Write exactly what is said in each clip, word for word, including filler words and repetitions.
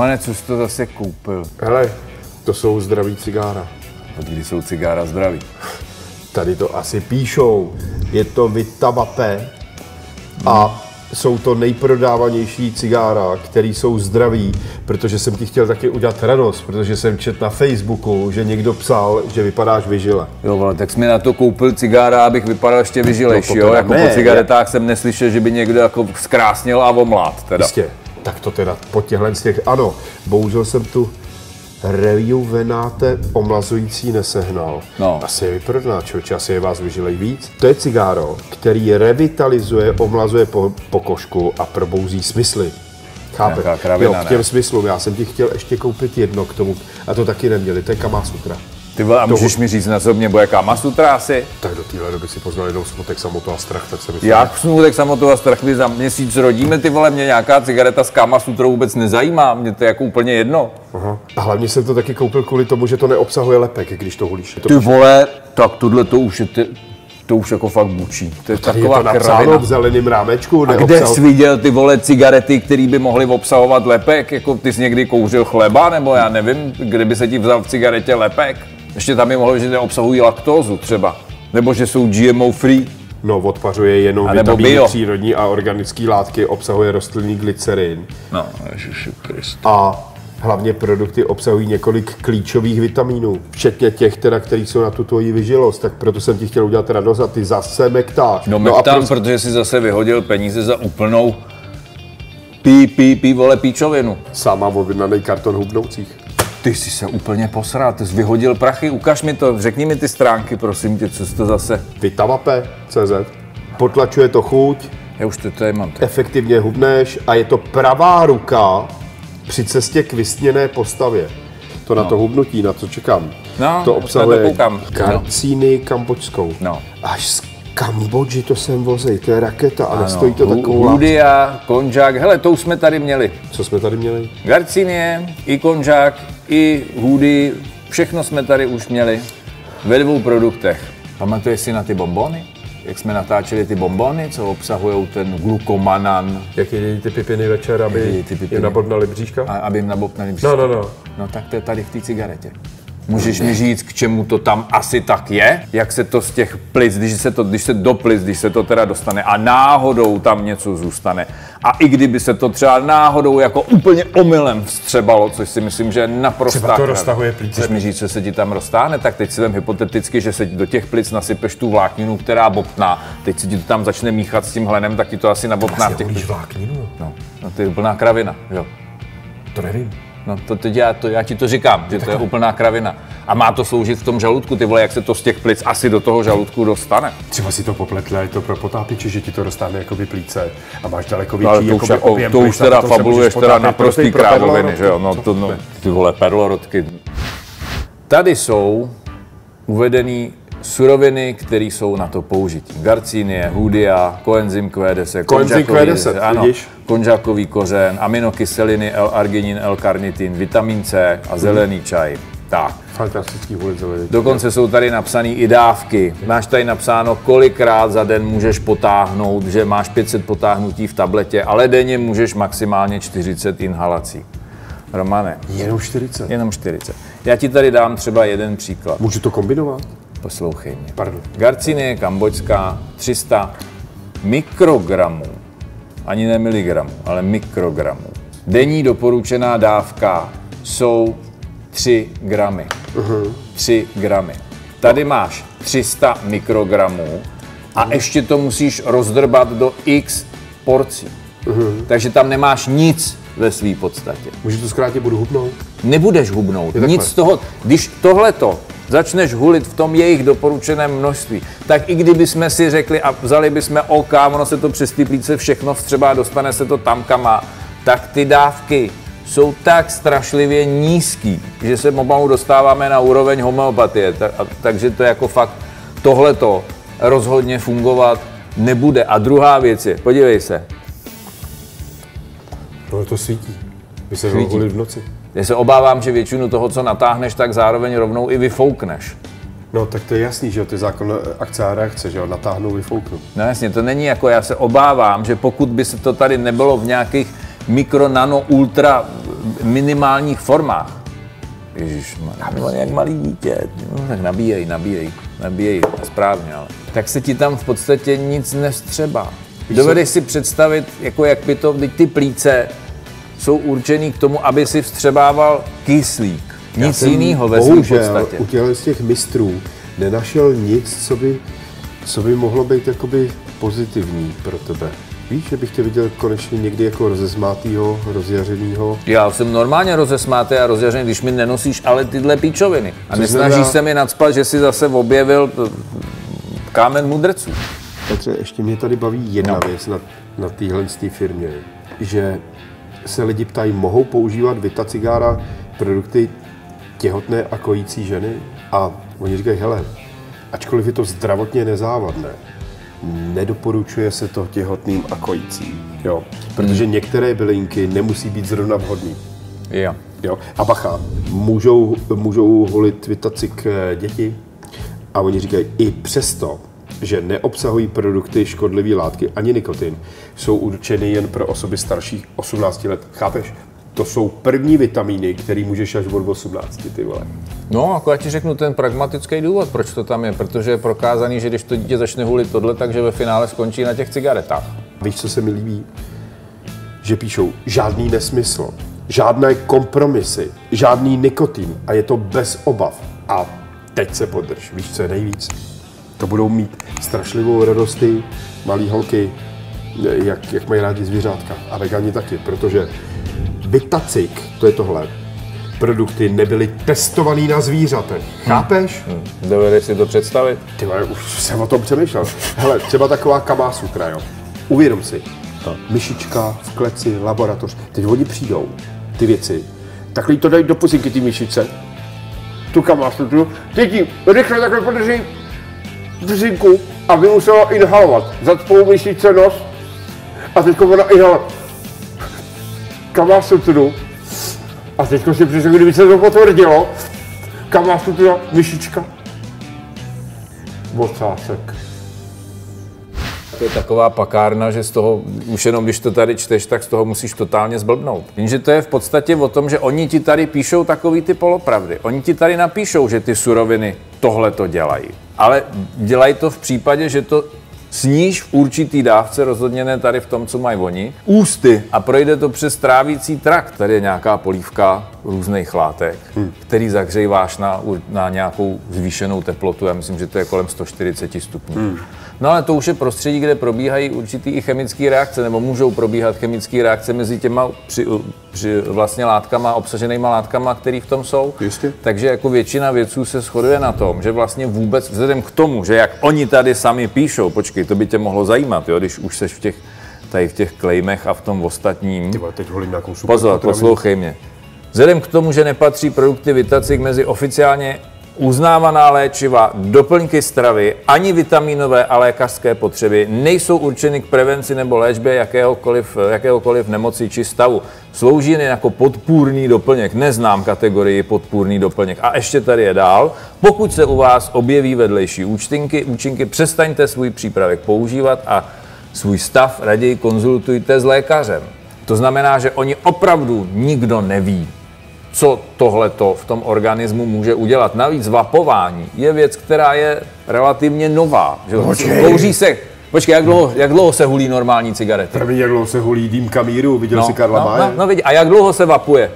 Romane, co jsi to zase koupil? Hele, to jsou zdraví cigára. Od kdy jsou cigára zdraví? Tady to asi píšou. Je to Vita Vape a jsou to nejprodávanější cigára, které jsou zdraví, protože jsem ti chtěl taky udělat radost, protože jsem četl na Facebooku, že někdo psal, že vypadáš vyžile. Jo, vole, tak jsi mi na to koupil cigára, abych vypadal ještě vyžilejší, no, jo? Jako ne, po cigaretách je... jsem neslyšel, že by někdo jako zkrásnil a omlát, teda. Jistě, tak to teda po těchhle z těch, ano, bohužel jsem tu Rejuvenate omlazující nesehnal. No. Asi je vyprodaná, člověče, asi je vás vyžilej víc. To je cigáro, který revitalizuje, omlazuje po, pokožku a probouzí smysly. Chápeš? Jo, k těm smyslům. Já jsem ti chtěl ještě koupit jedno k tomu, a to taky neměli, to je Kama Sutra. Ty vole, a můžeš mi říct, na co mě bude Kama Sutra asi? Tak do téhle doby si poznal jednou Smutek, samotu a strach, tak se myslím. Jak Smutek, samotu a strach, my za měsíc rodíme, ty vole, mě nějaká cigareta s Kama Sutrou vůbec nezajímá, mě to je jako úplně jedno. Aha. A hlavně jsem to taky koupil kvůli tomu, že to neobsahuje lepek, když to hulíš. To ty vole, tak tohle to už je, ty, to už jako fakt bučí. To je tady taková je to napsáno v zeleném rámečku. A kde jsi viděl ty vole cigarety, které by mohly obsahovat lepek? Jako ty jsi někdy kouřil chleba, nebo já nevím, kde by se ti vzal v cigaretě lepek? Ještě tam je mohlo, že neobsahují laktózu třeba, nebo že jsou G M O free. No, odpařuje jenom vitamíny přírodní a organické látky, obsahuje rostlinný glycerin. No, Ježiši Krist. A hlavně produkty obsahují několik klíčových vitamínů, včetně těch, teda, který jsou na tu tvoji vyžilost, tak proto jsem ti chtěl udělat radost a ty zase mektáš. No, no mektám, prostě... protože jsi zase vyhodil peníze za úplnou pí, pí, pí, vole, píčovinu. Sám mám objednaný karton hubnoucích. Ty jsi se úplně posral, ty jsi vyhodil prachy, ukaž mi to, řekni mi ty stránky, prosím tě, co jsi to zase... Vita Vape tečka cé zet. Potlačuje to chuť, já už to tady mám. Efektivně hubneš a je to pravá ruka při cestě k vysněné postavě. To no. Na to hubnutí, na co čekám. No, to obsahuje karcíny no. kambočskou. No. Až z Kambodži to sem vozej, to je raketa a nestojí to takovou Hudia, konžák, hele, to už jsme tady měli. Co jsme tady měli? Garcinie, i konžák, i hudy, všechno jsme tady už měli ve dvou produktech. Pamatuješ si na ty bonbony? Jak jsme natáčeli ty bonbony, co obsahují ten glukomanan? Jak jedí ty pipiny večer, aby jim nabobnali bříška? A aby jim nabobnali bříška. No, no, no. No tak to je tady v té cigaretě. Můžeš mi říct, k čemu to tam asi tak je? Jak se to z těch plic, když se to, když se do plic, když se to teda dostane a náhodou tam něco zůstane. A i kdyby se to třeba náhodou jako úplně omylem vstřebalo, což si myslím, že je naprosto. Třeba to roztahuje plíce. Chceš mi říct, že se ti tam roztáhne, tak teď si vem hypoteticky, že se do těch plic nasypeš tu vlákninu, která bobtná. Teď si ti to tam začne míchat s tím hlenem, tak ti to asi nabobtná v těch plicích. Vlákninu? No, no, to je úplná kravina, jo. To nevím. No to teď já, to, já ti to říkám, že to je úplná kravina. A má to sloužit v tom žaludku, ty vole, jak se to z těch plic asi do toho žaludku dostane. Třeba si to popletli, je to pro potápěče, že ti to dostane jakoby plíce a máš daleko větší no, to už, jako, objem to už teda fabuluješ teda naprostý krávoviny, že jo, no to, to, no, ty vole, perlorodky. Tady jsou uvedený suroviny, které jsou na to použití. Garcinie, hudia, koenzym Q deset, koenzym Q deset, ano, konžákový kořen, aminokyseliny, L-arginin, L-karnitin, vitamin C a zelený čaj. Tak. Fantastický zelený. Dokonce jsou tady napsané i dávky. Máš tady napsáno, kolikrát za den můžeš potáhnout, že máš pět set potáhnutí v tabletě, ale denně můžeš maximálně čtyřicet inhalací. Romane. Jenom čtyřicet? Jenom čtyřicet. Já ti tady dám třeba jeden příklad. Můžu to kombinovat? Poslouchej mě. Pardon. Garcinie kambočská tři sta mikrogramů, ani ne miligramů, ale mikrogramů. Denní doporučená dávka jsou tři gramy. Uh-huh. tři gramy. Tady máš tři sta mikrogramů a uh-huh. ještě to musíš rozdrbat do x porcí. Uh-huh. Takže tam nemáš nic ve své podstatě. Můžu to zkrátit, budu hubnout? Nebudeš hubnout. Nic z toho. Když tohleto začneš hulit v tom jejich doporučeném množství, tak i kdyby jsme si řekli a vzali bychom OK, ono se to přes ty plíce všechno vstřebá, dostane se to tam, kam má, tak ty dávky jsou tak strašlivě nízký, že se pomalu dostáváme na úroveň homeopatie. Tak, a, takže to jako fakt tohleto rozhodně fungovat nebude. A druhá věc je, podívej se. No to svítí. Vy se hulit v noci. Já se obávám, že většinu toho, co natáhneš, tak zároveň rovnou i vyfoukneš. No tak to je jasný, že jo, ty zákon akce a reakce, že jo, natáhnou, vyfouknu. No jasně, to není jako, já se obávám, že pokud by se to tady nebylo v nějakých mikro, nano, ultra minimálních formách. Ježišmar, no, jak malý dítě, no, tak nabíjej, nabíjej, nabíjej, správně, ale tak se ti tam v podstatě nic nevstřebá. Dovedeš si představit, jako jak by to, teď ty plíce jsou určený k tomu, aby si vstřebával kyslík. Nic jiného ve svém podstatě. U těchto z těch mistrů nenašel nic, co by, co by mohlo být jakoby pozitivní pro tebe. Víš, že bych tě viděl konečně někdy jako rozesmátýho, rozjařenýho? Já jsem normálně rozesmátý a rozjařený, když mi nenosíš ale tyhle píčoviny. A Co nesnažíš znamená... se mi nacpat, že jsi zase objevil kámen mudrců. Petře, ještě mě tady baví jedna no. věc na, na téhle firmě, že se lidi ptají, mohou používat Vita Cigára produkty těhotné a kojící ženy? A oni říkají, hele, ačkoliv je to zdravotně nezávadné, nedoporučuje se to těhotným a kojícím, jo? Protože hmm. některé bylinky nemusí být zrovna vhodný. Jo. Jo? A bacha, můžou, můžou holit Vitacik děti a oni říkají, i přesto, že neobsahují produkty škodlivé látky ani nikotin, jsou určeny jen pro osoby starších osmnácti let. Chápeš? To jsou první vitamíny, které můžeš až od osmnácti, ty vole. No, jako já ti řeknu ten pragmatický důvod, proč to tam je, protože je prokázaný, že když to dítě začne hulit tohle, takže ve finále skončí na těch cigaretách. Víš, co se mi líbí? Že píšou žádný nesmysl, žádné kompromisy, žádný nikotin a je to bez obav. A teď se podrž, víš, co je nejvíc? To budou mít strašlivou radost ty malý holky, jak, jak mají rádi zvířátka. A vegani taky, protože Vitacik, to je tohle, produkty nebyly testovaný na zvířatech. Chápeš? Hmm. Dovedeš si to představit? Ty vole, už jsem o tom přemýšlel. Hele, třeba taková Kama Sutra, jo. Uvědom si, no. Myšička v kleci, laboratoř. Teď oni přijdou, ty věci, takhle to dají do pusinky, ty myšice. Tu Kama Sutru, teď jí rychle takhle podrží pusinku a by musela inhalovat. Zacpou myšice nos a teď ona inhalovat. Kama Sutru. A teď si přišel, kdyby se to potvrdilo, Kama Sutra, myšička, vocásek. To je taková pakárna, že z toho, už jenom když to tady čteš, tak z toho musíš totálně zblbnout. Jenže to je v podstatě o tom, že oni ti tady píšou takový ty polopravdy. Oni ti tady napíšou, že ty suroviny tohle to dělají. Ale dělají to v případě, že to sníš v určitý dávce, rozhodně ne tady v tom, co mají oni, ústy a projde to přes trávící trakt. Tady je nějaká polívka různých látek, hmm. který zahříváš na, na nějakou zvýšenou teplotu. Já myslím, že to je kolem sto čtyřicet stupňů. Hmm. No ale to už je prostředí, kde probíhají určitý i chemické reakce, nebo můžou probíhat chemické reakce mezi těma při, při vlastně látkama, obsaženýma látkama, které v tom jsou. Jistě. Takže jako většina vědců se shoduje na tom, že vlastně vůbec vzhledem k tomu, že jak oni tady sami píšou, počkej, to by tě mohlo zajímat, jo, když už seš v těch, tady v těch claimech a v tom ostatním. Ty vole, teď holím nějakou super. Pozor, poslouchej mě. Vzhledem k tomu, že nepatří produkty Vitacik mezi oficiálně uznávaná léčiva, doplňky stravy, ani vitamínové a lékařské potřeby nejsou určeny k prevenci nebo léčbě jakéhokoliv, jakéhokoliv nemoci či stavu. Slouží jen jako podpůrný doplněk. Neznám kategorii podpůrný doplněk. A ještě tady je dál. Pokud se u vás objeví vedlejší účinky, účinky, přestaňte svůj přípravek používat a svůj stav raději konzultujte s lékařem. To znamená, že oni opravdu nikdo neví, co tohleto v tom organismu může udělat. Navíc vapování je věc, která je relativně nová. Že kouří se... Počkej, jak dlouho, jak dlouho se hulí normální cigarety? První, jak dlouho se hulí dým kamíru, viděl no, jsi Karla no, Maje? No, no vidí. A jak dlouho se vapuje?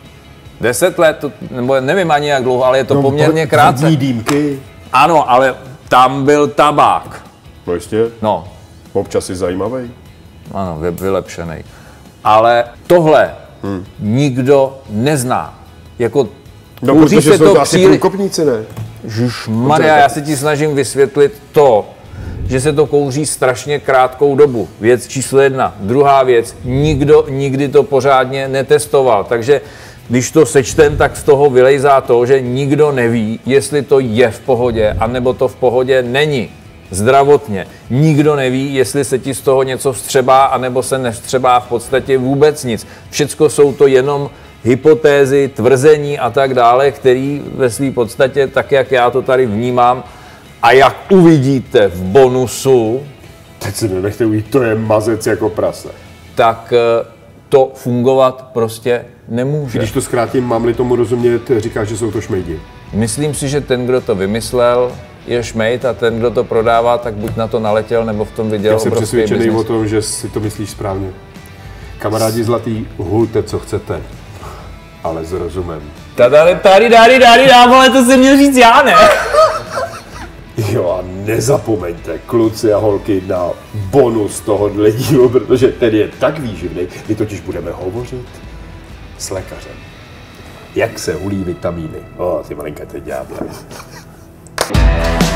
Deset let, to, nebo nevím ani jak dlouho, ale je to no, poměrně krátce. Dýmky. Ano, ale tam byl tabák. No ještě? No. Občas je zajímavý. Ano, vylepšený. Ale tohle hmm. nikdo nezná. Jako no, protože se jsou to to asi příli... průkopníci, ne? Maria, já se ti snažím vysvětlit to, že se to kouří strašně krátkou dobu. Věc číslo jedna. Druhá věc, nikdo nikdy to pořádně netestoval. Takže když to sečtem, tak z toho vylejzá to, že nikdo neví, jestli to je v pohodě, anebo to v pohodě není. Zdravotně. Nikdo neví, jestli se ti z toho něco vstřebá, anebo se nevstřebá v podstatě vůbec nic. Všecko jsou to jenom hypotézy, tvrzení a tak dále, které ve své podstatě, tak jak já to tady vnímám, a jak uvidíte v bonusu, teď si nenechte ujít, to je mazec jako prase. Tak to fungovat prostě nemůže. Když to zkrátím, mám-li tomu rozumět, říkáš, že jsou to šmejdi. Myslím si, že ten, kdo to vymyslel, je šmejd a ten, kdo to prodává, tak buď na to naletěl, nebo v tom viděl obrovský biznis. Já jsem přesvědčený o tom, že si to myslíš správně. Kamarádi zlatý, hulte, co chcete, ale s rozumem. Tady, tady, tady, tady, ale to jsem měl říct já, ne? Jo a nezapomeňte, kluci a holky, na bonus tohohle dílu, protože ten je tak výživný. My totiž budeme hovořit s lékařem. Jak se hulí vitamíny. O, ty malinké ty ďáble.